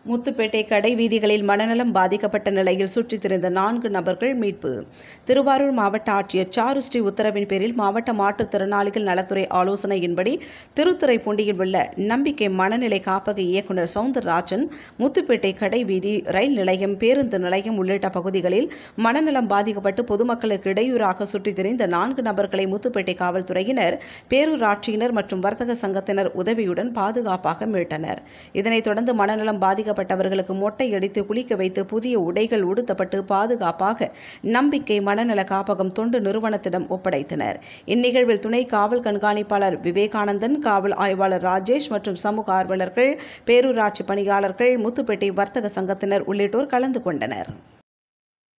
முத்துப்பேட்டை கடை வீதிகளில் மனநலம் பாதிக்கப்பட்ட நிலையில் சுற்றித் திரிந்த 4 நபர்கள் மீட்பு. திருவாரூர் மாவட்ட ஆட்சியர் சாருஸ்ரீ உத்தரவின் பேரில் மாவட்ட மாற்றுத்திறனாளிகள் நலத்துறை ஆலோசனையின்படி திருத்துறைப்பூண்டியில் உள்ள நம்பிக்கை மனநிலை காப்பக இயக்குநர் சவுந்தரராஜன் முத்துப்பேட்டை கடை வீதி, ரயில் நிலையம், பேருந்து நிலையம் உள்ளிட்ட பகுதிகளில் மனநலம் பாதிக்கப்பட்டு பொதுமக்களுக்கு இடையூறாக சுற்றித் திரிந்த 4 நபர்களை முத்துப்பேட்டை காவல்துறையினர், பேரூராட்சியினர் மற்றும் வர்த்தக சங்கத்தினர் உதவியுடன் பாதுகாப்பாக மீட்டனர். இதனைத் தொடர்ந்து மனநலம் பாதிக்கப்பட்டவர்களுக்கு மொட்டை அடித்து குளிக்க வைத்து புதிய உடைகள் உடுத்தப்பட்டு பாதுகாப்பாக நம்பிக்கை மனநல காப்பகம் தொண்டு நிறுவனத்திடம் ஒப்படைத்தனர். இந்நிகழ்வில் துணை காவல் கண்காணிப்பாளர் விவேகானந்தன், காவல் ஆய்வாளர் ராஜேஷ் மற்றும் சமூக ஆர்வலர்கள், பேரூராட்சி பணியாளர்கள், முத்துப்பேட்டை வர்த்தக சங்கத்தினர் உள்ளிட்டோர் கலந்து கொண்டனர்.